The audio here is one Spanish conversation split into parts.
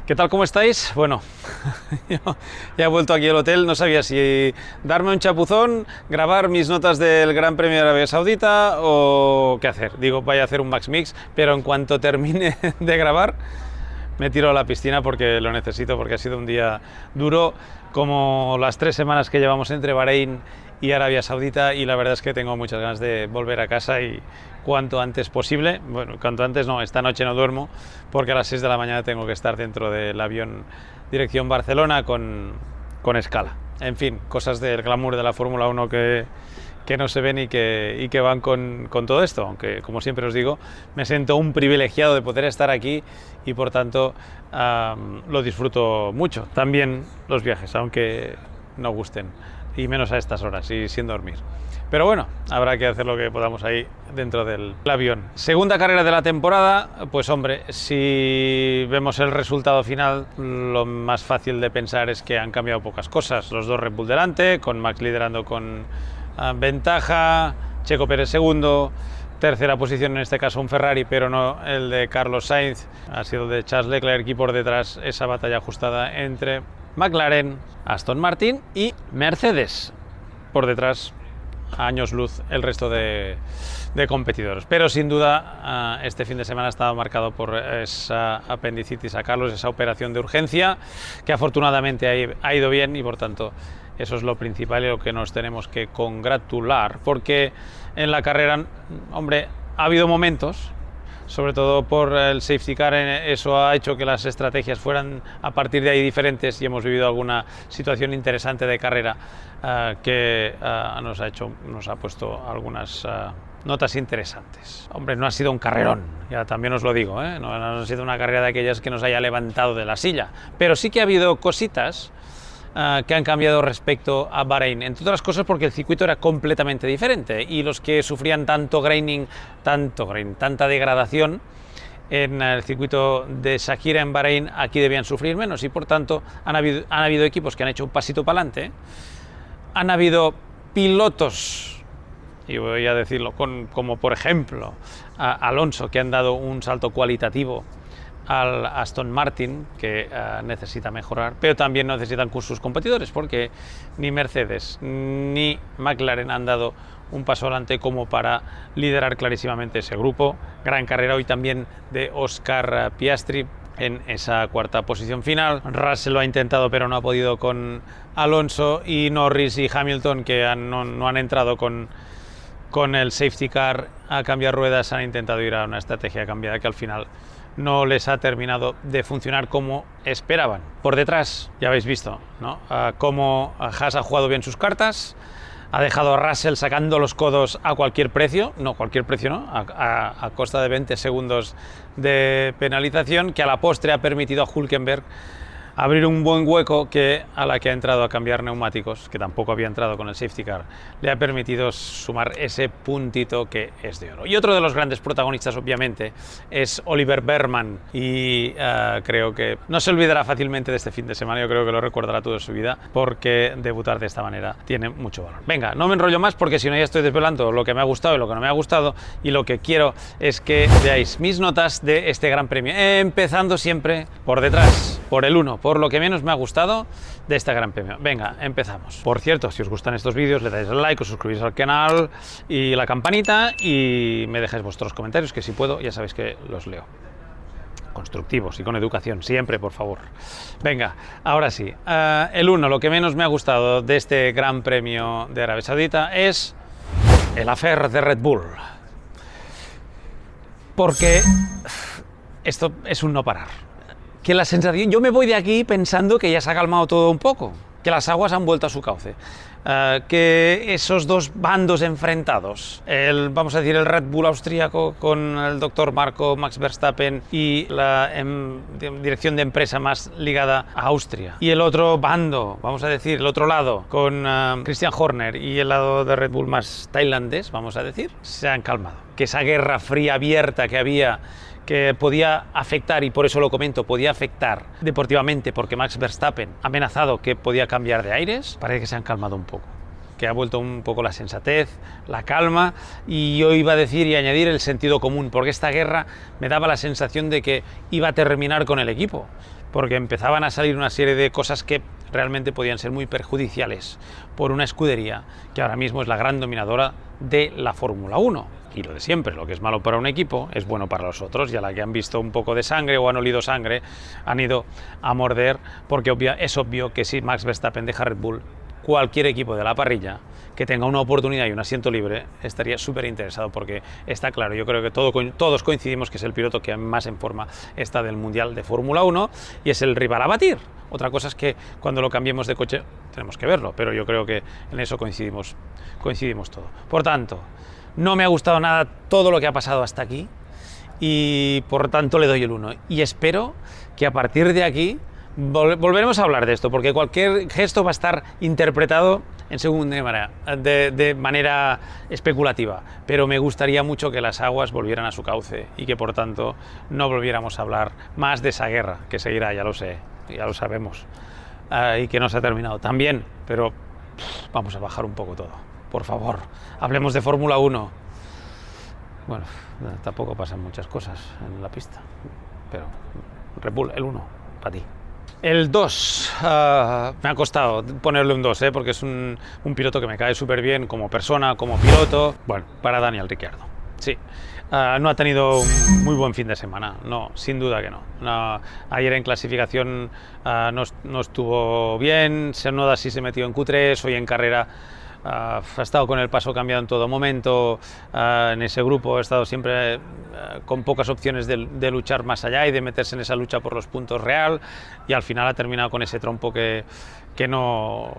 ¿Qué tal? ¿Cómo estáis? Bueno, yo ya he vuelto aquí al hotel, no sabía si darme un chapuzón, grabar mis notas del Gran Premio de Arabia Saudita o qué hacer. Digo, vaya a hacer un Max Mix, pero en cuanto termine de grabar me tiro a la piscina porque lo necesito, porque ha sido un día duro, como las 3 semanas que llevamos entre Bahrein y Arabia Saudita, y la verdad es que tengo muchas ganas de volver a casa y cuanto antes posible. Bueno, cuanto antes no, esta noche no duermo porque a las 6 de la mañana tengo que estar dentro del avión dirección Barcelona con escala. En fin, cosas del glamour de la Fórmula 1 que no se ven y que van con todo esto, aunque como siempre os digo, me siento un privilegiado de poder estar aquí y por tanto lo disfruto mucho. También los viajes, aunque no gusten, y menos a estas horas y sin dormir. Pero bueno, habrá que hacer lo que podamos ahí dentro del avión. Segunda carrera de la temporada, pues hombre, si vemos el resultado final, lo más fácil de pensar es que han cambiado pocas cosas. Los dos Red Bull delante, con Max liderando con ventaja, Checo Pérez segundo, tercera posición en este caso un Ferrari, pero no el de Carlos Sainz, ha sido de Charles Leclerc, y por detrás esa batalla ajustada entre McLaren, Aston Martin y Mercedes. Por detrás, a años luz, el resto de competidores. Pero sin duda este fin de semana ha estado marcado por esa apendicitis a Carlos, esa operación de urgencia, que afortunadamente ha ido bien, y por tanto eso es lo principal y lo que nos tenemos que congratular, porque en la carrera, hombre, ha habido momentos, sobre todo por el safety car, eso ha hecho que las estrategias fueran a partir de ahí diferentes, y hemos vivido alguna situación interesante de carrera que nos ha puesto algunas notas interesantes. Hombre, no ha sido un carrerón, ya también os lo digo, ¿eh? No ha sido una carrera de aquellas que nos haya levantado de la silla, pero sí que ha habido cositas que han cambiado respecto a Bahrein, entre otras cosas porque el circuito era completamente diferente, y los que sufrían tanta degradación en el circuito de Sakhira en Bahrein, aquí debían sufrir menos, y por tanto han habido equipos que han hecho un pasito para adelante, han habido pilotos, y voy a decirlo, como por ejemplo Alonso, que han dado un salto cualitativo al Aston Martin, que necesita mejorar, pero también necesitan con sus competidores, porque ni Mercedes ni McLaren han dado un paso adelante como para liderar clarísimamente ese grupo. Gran carrera hoy también de Oscar Piastri en esa cuarta posición final. Russell lo ha intentado pero no ha podido con Alonso, y Norris y Hamilton, que no han entrado con el safety car a cambiar ruedas, han intentado ir a una estrategia cambiada que al final no les ha terminado de funcionar como esperaban. Por detrás, ya habéis visto, ¿no?, cómo Haas ha jugado bien sus cartas, ha dejado a Russell sacando los codos a cualquier precio, a costa de 20 segundos de penalización, que a la postre ha permitido a Hülkenberg abrir un buen hueco que a la que ha entrado a cambiar neumáticos, que tampoco había entrado con el safety car, le ha permitido sumar ese puntito que es de oro. Y otro de los grandes protagonistas, obviamente, es Oliver Bearman, y creo que no se olvidará fácilmente de este fin de semana. Yo creo que lo recordará toda su vida, porque debutar de esta manera tiene mucho valor. Venga, no me enrollo más, porque si no ya estoy desvelando lo que me ha gustado y lo que no me ha gustado, y lo que quiero es que veáis mis notas de este Gran Premio, empezando siempre por detrás, por el 1, por lo que menos me ha gustado de este Gran Premio. Venga, empezamos. Por cierto, si os gustan estos vídeos, le dais al like, os suscribís al canal y la campanita, y me dejáis vuestros comentarios, que si puedo, ya sabéis que los leo. Constructivos y con educación, siempre, por favor. Venga, ahora sí. El 1, lo que menos me ha gustado de este Gran Premio de Arabia Saudita es el affair de Red Bull. Porque esto es un no parar. Que la sensación, yo me voy de aquí pensando que ya se ha calmado todo un poco, que las aguas han vuelto a su cauce, que esos dos bandos enfrentados, vamos a decir el Red Bull austríaco con el doctor Max Verstappen y la dirección de empresa más ligada a Austria, y el otro bando, vamos a decir el otro lado, con Christian Horner, y el lado de Red Bull más tailandés, vamos a decir, se han calmado. Que esa guerra fría abierta que había, que podía afectar, y por eso lo comento, podía afectar deportivamente, porque Max Verstappen ha amenazado que podía cambiar de aires, parece que se han calmado un poco. que ha vuelto un poco la sensatez, la calma, y yo iba a decir y añadir el sentido común, porque esta guerra me daba la sensación de que iba a terminar con el equipo, porque empezaban a salir una serie de cosas que realmente podían ser muy perjudiciales por una escudería que ahora mismo es la gran dominadora de la Fórmula 1. Y lo de siempre, lo que es malo para un equipo es bueno para los otros, y a la que han visto un poco de sangre o han olido sangre, han ido a morder, porque es obvio que si Max Verstappen deja Red Bull, cualquier equipo de la parrilla que tenga una oportunidad y un asiento libre estaría súper interesado, porque está claro, yo creo que todos coincidimos que es el piloto que más en forma está del Mundial de Fórmula 1 y es el rival a batir. Otra cosa es que cuando lo cambiemos de coche tenemos que verlo, pero yo creo que en eso coincidimos todo. Por tanto, no me ha gustado nada todo lo que ha pasado hasta aquí y por tanto le doy el 1, y espero que a partir de aquí volveremos a hablar de esto, porque cualquier gesto va a estar interpretado en segunda manera, de manera especulativa, pero me gustaría mucho que las aguas volvieran a su cauce y que por tanto no volviéramos a hablar más de esa guerra, que seguirá, ya lo sé, ya lo sabemos, y que no se ha terminado también, pero vamos a bajar un poco todo, por favor, hablemos de Fórmula 1. Bueno, tampoco pasan muchas cosas en la pista, pero Red Bull, el 1, para ti. El 2, me ha costado ponerle un 2, porque es un piloto que me cae súper bien como persona, como piloto. Bueno, para Daniel Ricciardo, sí. No ha tenido un muy buen fin de semana, no, sin duda que no. Ayer en clasificación no estuvo bien, Tsunoda sí se metió en Q3, hoy en carrera ha estado con el paso cambiado en todo momento, en ese grupo ha estado siempre con pocas opciones de luchar más allá y de meterse en esa lucha por los puntos real, y al final ha terminado con ese trompo que no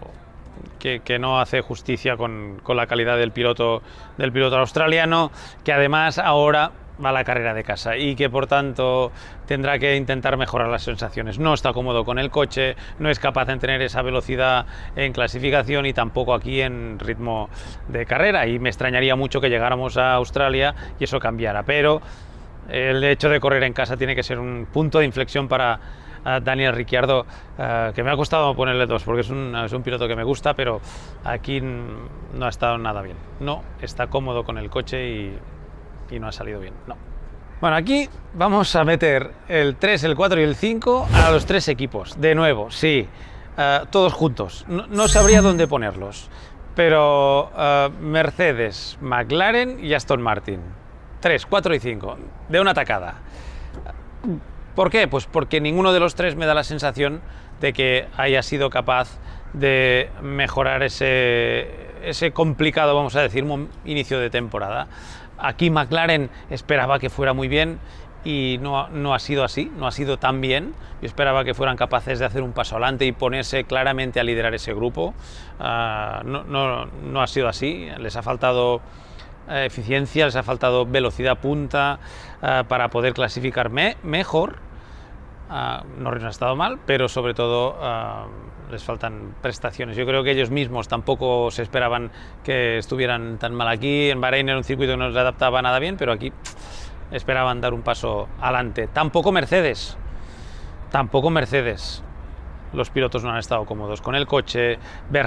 hace justicia con la calidad del piloto australiano, que además ahora va a la carrera de casa y que por tanto tendrá que intentar mejorar las sensaciones. No está cómodo con el coche, no es capaz de tener esa velocidad en clasificación y tampoco aquí en ritmo de carrera, y me extrañaría mucho que llegáramos a Australia y eso cambiara, pero el hecho de correr en casa tiene que ser un punto de inflexión para Daniel Ricciardo, que me ha costado ponerle 2 porque es un piloto que me gusta, pero aquí no ha estado nada bien, no está cómodo con el coche y no ha salido bien, no. Bueno, aquí vamos a meter el 3, el 4 y el 5 a los 3 equipos, de nuevo, sí, todos juntos, no sabría dónde ponerlos, pero Mercedes, McLaren y Aston Martin, 3, 4 y 5, de una tacada. ¿Por qué? Pues porque ninguno de los 3 me da la sensación de que haya sido capaz de mejorar ese complicado, vamos a decir, inicio de temporada. Aquí McLaren esperaba que fuera muy bien y no ha sido así, no ha sido tan bien. Yo esperaba que fueran capaces de hacer un paso adelante y ponerse claramente a liderar ese grupo. No ha sido así, les ha faltado eficiencia, les ha faltado velocidad punta para poder clasificar mejor. Norris no ha estado mal, pero sobre todo les faltan prestaciones. Yo creo que ellos mismos tampoco se esperaban que estuvieran tan mal aquí. En Bahrein era un circuito que no les adaptaba nada bien, pero aquí esperaban dar un paso adelante. Tampoco Mercedes. Los pilotos no han estado cómodos con el coche.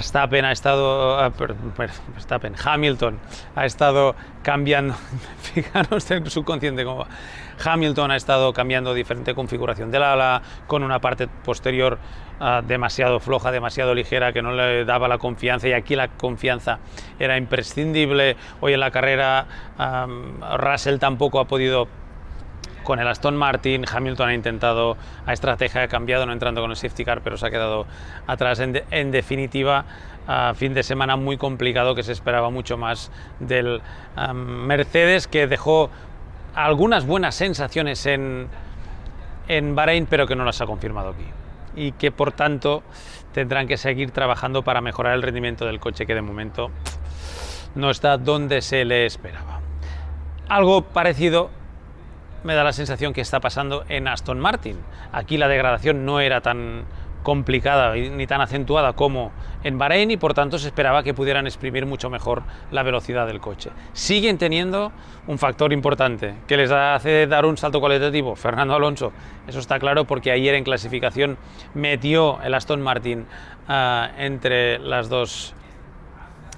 Hamilton ha estado cambiando, fijaros en el subconsciente cómo va. Hamilton ha estado cambiando diferente configuración del ala, con una parte posterior demasiado floja, demasiado ligera, que no le daba la confianza, y aquí la confianza era imprescindible. Hoy en la carrera Russell tampoco ha podido con el Aston Martin. Hamilton ha intentado, estrategia ha cambiado, no entrando con el safety car, pero se ha quedado atrás. En definitiva, fin de semana muy complicado, que se esperaba mucho más del Mercedes, que dejó algunas buenas sensaciones en Bahrein, pero que no las ha confirmado aquí, y que por tanto tendrán que seguir trabajando para mejorar el rendimiento del coche, que de momento no está donde se le esperaba. Algo parecido me da la sensación que está pasando en Aston Martin. Aquí la degradación no era tan complicada ni tan acentuada como en Bahrein, y por tanto se esperaba que pudieran exprimir mucho mejor la velocidad del coche. Siguen teniendo un factor importante que les hace dar un salto cualitativo: Fernando Alonso. Eso está claro, porque ayer en clasificación metió el Aston Martin entre las dos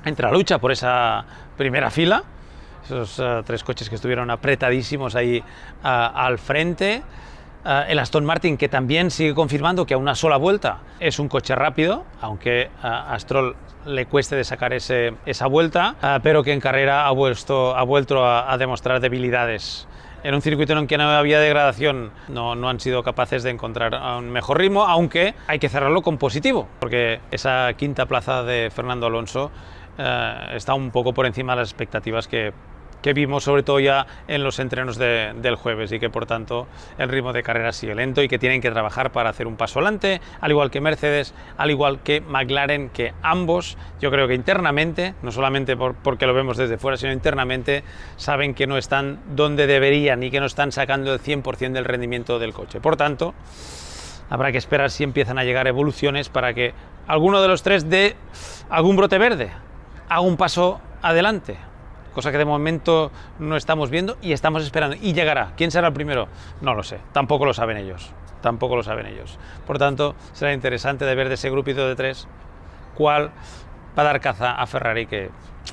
entre la lucha por esa primera fila, esos tres coches que estuvieron apretadísimos ahí al frente. El Aston Martin, que también sigue confirmando que a una sola vuelta es un coche rápido, aunque a Stroll le cueste de sacar esa vuelta, pero que en carrera ha vuelto a demostrar debilidades. En un circuito en el que no había degradación no han sido capaces de encontrar un mejor ritmo, aunque hay que cerrarlo con positivo, porque esa quinta plaza de Fernando Alonso está un poco por encima de las expectativas que vimos, sobre todo ya en los entrenos del jueves, y que por tanto el ritmo de carrera sigue lento y que tienen que trabajar para hacer un paso adelante, al igual que Mercedes, al igual que McLaren, que ambos, yo creo que internamente, no solamente porque lo vemos desde fuera, sino internamente, saben que no están donde deberían y que no están sacando el 100% del rendimiento del coche. Por tanto, habrá que esperar si empiezan a llegar evoluciones para que alguno de los tres dé algún brote verde, haga un paso adelante, cosa que de momento no estamos viendo y estamos esperando. Y llegará. ¿Quién será el primero? No lo sé. Tampoco lo saben ellos. Tampoco lo saben ellos. Por tanto, será interesante de ver de ese grupito de tres cuál va a dar caza a Ferrari, que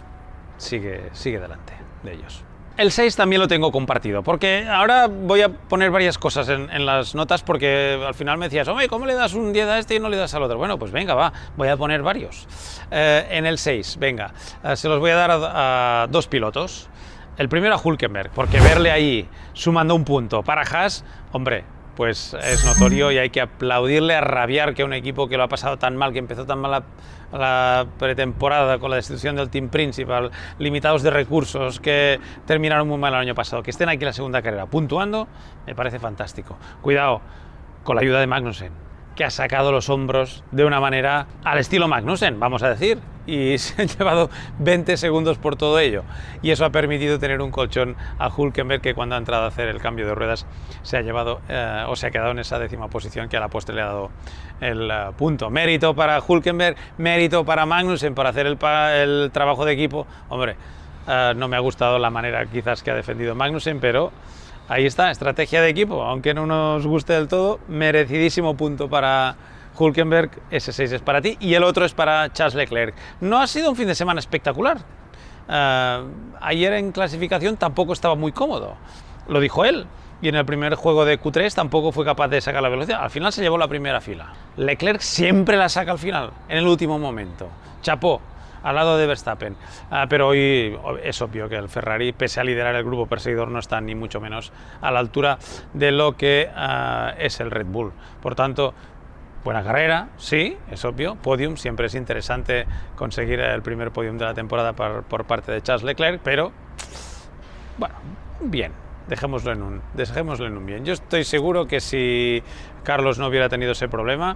sigue delante de ellos. El 6 también lo tengo compartido, porque ahora voy a poner varias cosas en las notas, porque al final me decías, oye, ¿cómo le das un 10 a este y no le das al otro? Bueno, pues venga, va, voy a poner varios. En el 6, venga, se los voy a dar a dos pilotos. El primero a Hülkenberg, porque verle ahí sumando un punto para Haas, hombre, pues es notorio y hay que aplaudirle, a rabiar que un equipo que lo ha pasado tan mal, que empezó tan mal la pretemporada con la destitución del team principal, limitados de recursos, que terminaron muy mal el año pasado, que estén aquí en la segunda carrera puntuando, me parece fantástico. Cuidado con la ayuda de Magnussen, que ha sacado los hombros de una manera al estilo Magnussen, vamos a decir, y se han llevado 20 segundos por todo ello, y eso ha permitido tener un colchón a Hülkenberg, que cuando ha entrado a hacer el cambio de ruedas se ha llevado o se ha quedado en esa 10ª posición, que a la postre le ha dado el punto. Mérito para Hülkenberg, mérito para Magnussen por hacer el trabajo de equipo. Hombre, no me ha gustado la manera quizás que ha defendido Magnussen, pero ahí está, estrategia de equipo, aunque no nos guste del todo, merecidísimo punto para Hülkenberg. Ese 6 es para ti y el otro es para Charles Leclerc. No ha sido un fin de semana espectacular. Ayer en clasificación tampoco estaba muy cómodo, lo dijo él, y en el primer juego de Q3 tampoco fue capaz de sacar la velocidad. Al final se llevó la primera fila. Leclerc siempre la saca al final, en el último momento. Chapó, al lado de Verstappen, pero hoy es obvio que el Ferrari, pese a liderar el grupo perseguidor, no está ni mucho menos a la altura de lo que es el Red Bull. Por tanto, buena carrera, sí, es obvio, podium, siempre es interesante conseguir el primer podium de la temporada por parte de Charles Leclerc, pero bueno, bien, dejémoslo en un bien. Yo estoy seguro que si Carlos no hubiera tenido ese problema,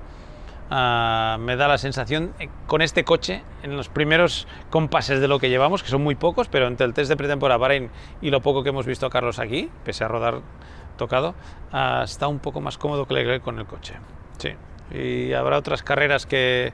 me da la sensación, con este coche, en los primeros compases de lo que llevamos, que son muy pocos, pero entre el test de pretemporada Bahrein y lo poco que hemos visto a Carlos aquí, pese a rodar tocado, está un poco más cómodo que Leclerc con el coche. Sí. Y habrá otras carreras que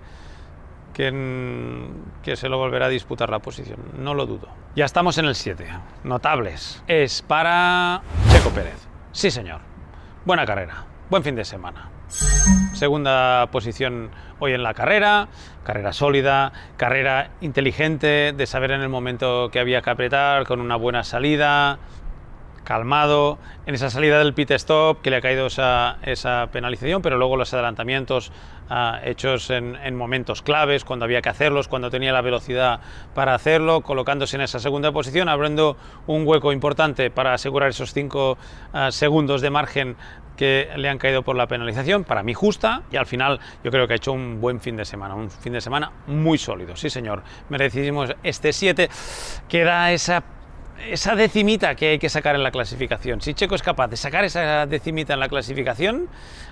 se lo volverá a disputar la posición, no lo dudo. Ya estamos en el 7, notables. Es para Checo Pérez. Sí, señor. Buena carrera, buen fin de semana. Segunda posición hoy en la carrera sólida, carrera inteligente, de saber en el momento que había que apretar, con una buena salida, calmado, en esa salida del pit stop que le ha caído esa penalización, pero luego los adelantamientos hechos en momentos claves, cuando había que hacerlos, cuando tenía la velocidad para hacerlo, colocándose en esa segunda posición, abriendo un hueco importante para asegurar esos 5 segundos de margen que le han caído por la penalización, para mí justa, y al final yo creo que ha hecho un buen fin de semana muy sólido. Sí, señor, merecidísimos este 7, que da esa decimita que hay que sacar en la clasificación. Si Checo es capaz de sacar esa decimita en la clasificación,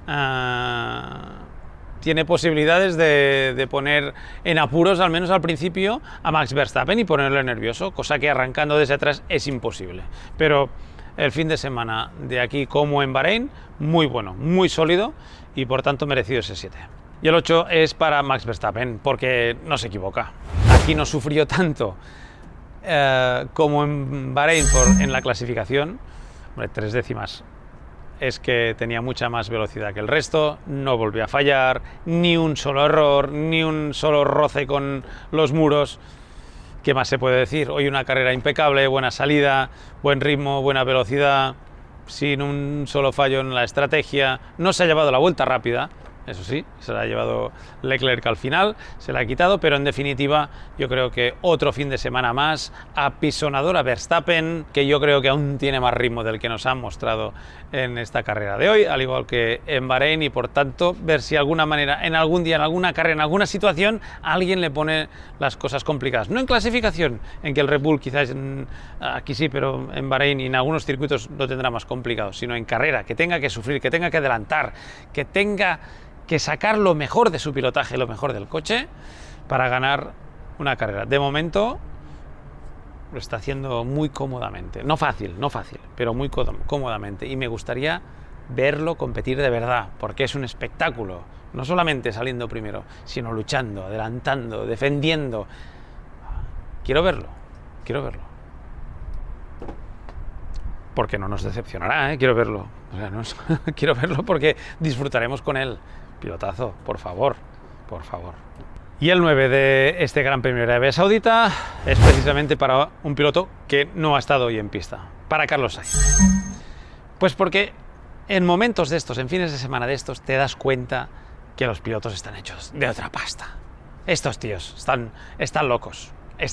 tiene posibilidades de poner en apuros, al menos al principio, a Max Verstappen y ponerlo nervioso, cosa que arrancando desde atrás es imposible. Pero el fin de semana de aquí, como en Bahrein, muy bueno, muy sólido, y por tanto merecido ese 7. Y el 8 es para Max Verstappen, porque no se equivoca. Aquí no sufrió tanto como en Bahrein en la clasificación. Hombre, 3 décimas es que tenía mucha más velocidad que el resto, no volvió a fallar, ni un solo error, ni un solo roce con los muros. ¿Qué más se puede decir? Hoy una carrera impecable, buena salida, buen ritmo, buena velocidad, sin un solo fallo en la estrategia. No se ha llevado la vuelta rápida, eso sí, se la ha llevado Leclerc al final, se la ha quitado, pero en definitiva yo creo que otro fin de semana más, apisonador a Verstappen, que yo creo que aún tiene más ritmo del que nos han mostrado en esta carrera de hoy, al igual que en Bahrein, y por tanto ver si de alguna manera, en algún día, en alguna carrera, en alguna situación, alguien le pone las cosas complicadas. No en clasificación, en que el Red Bull quizás aquí sí, pero en Bahrein y en algunos circuitos lo tendrá más complicado, sino en carrera, que tenga que sufrir, que tenga que adelantar, que tenga que sacar lo mejor de su pilotaje, lo mejor del coche, para ganar una carrera. De momento lo está haciendo muy cómodamente. No fácil, pero muy cómodamente. Y me gustaría verlo competir de verdad, porque es un espectáculo. No solamente saliendo primero, sino luchando, adelantando, defendiendo. Quiero verlo, quiero verlo. Porque no nos decepcionará, quiero verlo. O sea, quiero verlo porque disfrutaremos con él. Pilotazo, por favor, por favor. Y el 9 de este Gran Premio de Arabia Saudita es precisamente para un piloto que no ha estado hoy en pista, para Carlos Sainz. Pues porque en momentos de estos, en fines de semana de estos, te das cuenta que los pilotos están hechos de otra pasta. Estos tíos están locos,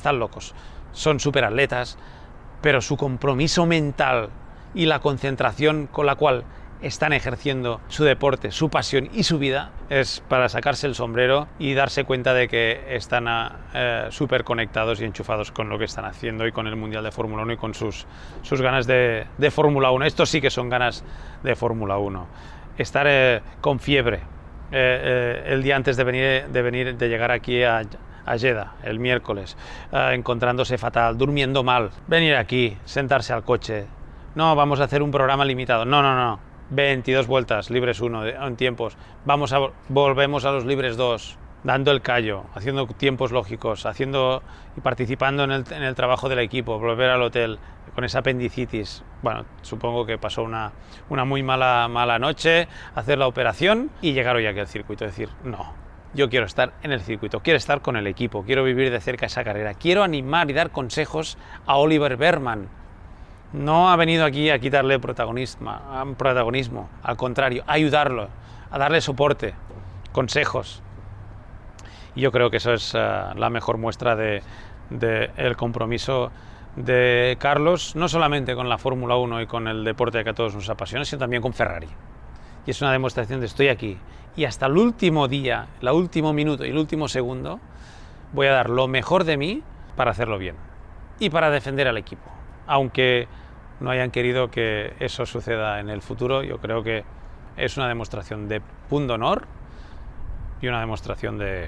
son superatletas, pero su compromiso mental y la concentración con la cual están ejerciendo su deporte, su pasión y su vida es para sacarse el sombrero y darse cuenta de que están súper conectados y enchufados con lo que están haciendo y con el Mundial de Fórmula 1 y con sus ganas de Fórmula 1. Estos sí que son ganas de Fórmula 1. Estar con fiebre el día antes de llegar aquí a Jeddah, el miércoles, encontrándose fatal, durmiendo mal, venir aquí, sentarse al coche. No, vamos a hacer un programa limitado. No. 22 vueltas, libres 1 en tiempos. Volvemos a los libres 2, dando el callo, haciendo tiempos lógicos, y participando en el trabajo del equipo, volver al hotel con esa apendicitis. Bueno, supongo que pasó una muy mala noche, hacer la operación y llegar hoy aquí al circuito. Decir, no, yo quiero estar en el circuito, quiero estar con el equipo, quiero vivir de cerca esa carrera, quiero animar y dar consejos a Oliver Behrmann. No ha venido aquí a quitarle protagonismo, al contrario, a ayudarlo, a darle soporte, consejos. Y yo creo que eso es la mejor muestra del compromiso de Carlos, no solamente con la Fórmula 1 y con el deporte que a todos nos apasiona, sino también con Ferrari. Y es una demostración de estoy aquí. Y hasta el último día, el último minuto y el último segundo, voy a dar lo mejor de mí para hacerlo bien. Y para defender al equipo. Aunque no hayan querido que eso suceda en el futuro, yo creo que es una demostración de pundonor y una demostración de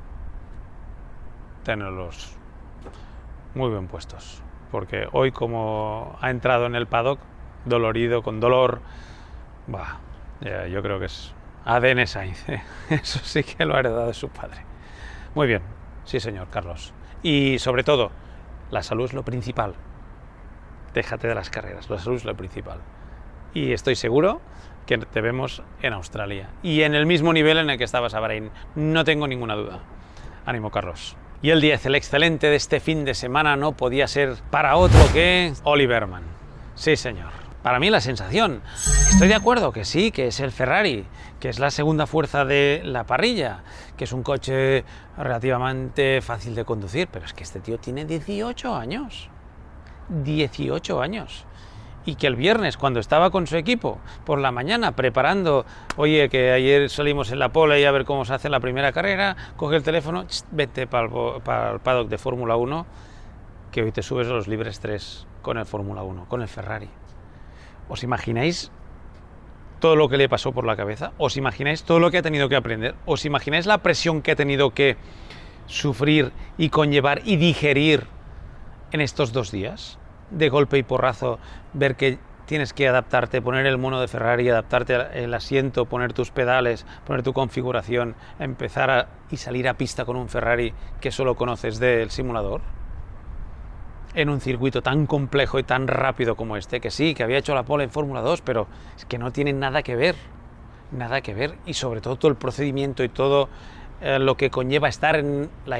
tenerlos muy bien puestos. Porque hoy, como ha entrado en el paddock, dolorido, con dolor, yo creo que es ADN Sainz, ¿eh? Eso sí que lo ha heredado de su padre. Muy bien, sí señor, Carlos. Y sobre todo, la salud es lo principal. Déjate de las carreras, la salud es lo principal. Y estoy seguro que te vemos en Australia. Y en el mismo nivel en el que estabas a Bahrein. No tengo ninguna duda. Ánimo, Carlos. Y el 10, el excelente de este fin de semana, no podía ser para otro que Oliver Behrmann. Sí, señor. Para mí la sensación. Estoy de acuerdo que sí, que es el Ferrari, que es la segunda fuerza de la parrilla, que es un coche relativamente fácil de conducir, pero es que este tío tiene 18 años. 18 años. Y que el viernes, cuando estaba con su equipo, por la mañana, preparando, oye, que ayer salimos en la pole y a ver cómo se hace la primera carrera, coge el teléfono, vete para el paddock de Fórmula 1, que hoy te subes a los libres 3 con el Fórmula 1, con el Ferrari. ¿Os imagináis todo lo que le pasó por la cabeza? ¿Os imagináis todo lo que ha tenido que aprender? ¿Os imagináis la presión que ha tenido que sufrir y conllevar y digerir en estos 2 días? De golpe y porrazo, ver que tienes que adaptarte, poner el mono de Ferrari, adaptarte al asiento, poner tus pedales, poner tu configuración, empezar y salir a pista con un Ferrari que solo conoces del simulador, en un circuito tan complejo y tan rápido como este, que sí, que había hecho la pole en Fórmula 2, pero es que no tiene nada que ver, y sobre todo todo el procedimiento y todo lo que conlleva estar en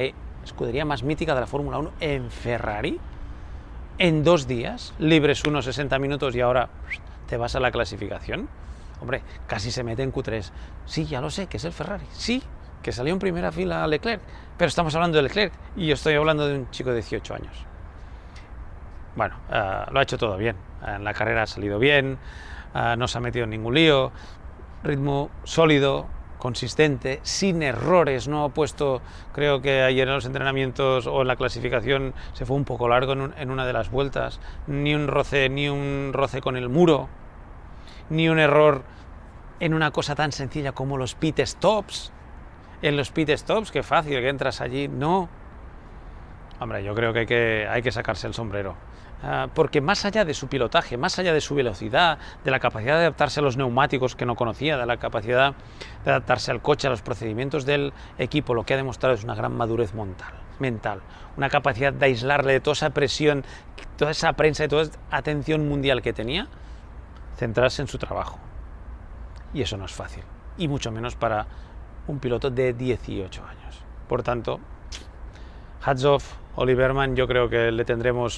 escudería más mítica de la Fórmula 1, en Ferrari, en 2 días, libres unos 60 minutos y ahora te vas a la clasificación. Hombre, casi se mete en Q3. Sí, ya lo sé, que es el Ferrari. Sí, que salió en primera fila Leclerc, pero estamos hablando de Leclerc y yo estoy hablando de un chico de 18 años. Bueno, lo ha hecho todo bien. En la carrera ha salido bien, no se ha metido en ningún lío, ritmo sólido, consistente, sin errores, no ha puesto, creo que ayer en los entrenamientos o en la clasificación se fue un poco largo en una de las vueltas, ni un roce con el muro, ni un error en una cosa tan sencilla como los pit stops. En los pit stops, qué fácil que entras allí, no. Hombre, yo creo que hay que sacarse el sombrero. Porque más allá de su pilotaje, más allá de su velocidad, de la capacidad de adaptarse a los neumáticos que no conocía, de la capacidad de adaptarse al coche, a los procedimientos del equipo, lo que ha demostrado es una gran madurez mental, una capacidad de aislarle de toda esa presión, toda esa prensa y toda esa atención mundial que tenía, centrarse en su trabajo. Y eso no es fácil, y mucho menos para un piloto de 18 años. Por tanto, hats off, Oliverman, yo creo que le tendremos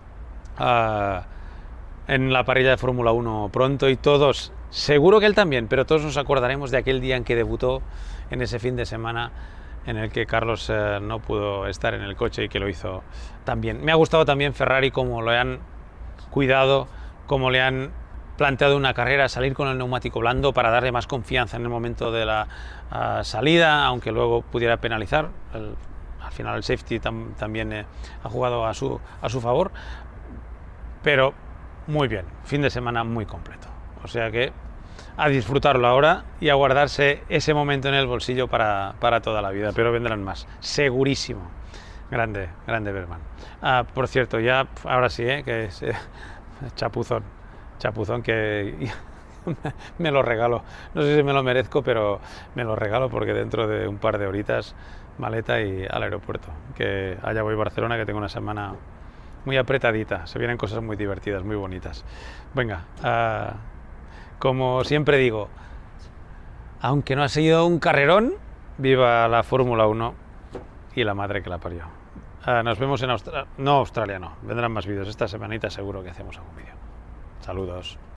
en la parrilla de Fórmula 1 pronto y todos, seguro que él también, pero todos nos acordaremos de aquel día en que debutó, en ese fin de semana en el que Carlos no pudo estar en el coche y que lo hizo tan bien. Me ha gustado también Ferrari, cómo lo han cuidado, cómo le han planteado una carrera, salir con el neumático blando para darle más confianza en el momento de la salida, aunque luego pudiera penalizar. Al final el safety también ha jugado a su favor. Pero muy bien, fin de semana muy completo. O sea que a disfrutarlo ahora y a guardarse ese momento en el bolsillo para toda la vida, pero vendrán más, segurísimo. Grande Bergman. Por cierto, ya ahora sí, que es chapuzón que me lo regalo. No sé si me lo merezco, pero me lo regalo porque dentro de un par de horitas, maleta y al aeropuerto. Que allá voy a Barcelona, que tengo una semana muy apretadita, se vienen cosas muy divertidas, muy bonitas. Venga, como siempre digo, aunque no ha sido un carrerón, viva la Fórmula 1 y la madre que la parió. Nos vemos en Australia, no, vendrán más vídeos, esta semanita seguro que hacemos algún vídeo. Saludos.